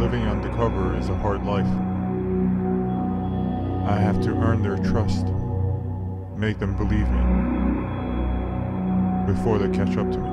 Living undercover is a hard life. I have to earn their trust, make them believe me, before they catch up to me.